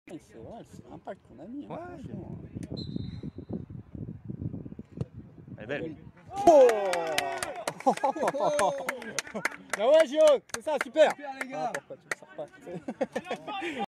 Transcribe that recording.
C'est vrai, c'est l'impact qu'on a mis. Ouais, Franchement. Elle est belle. Oh ah ouais, Gio, c'est ça, super. Super les gars. Pourquoi tu le sors pas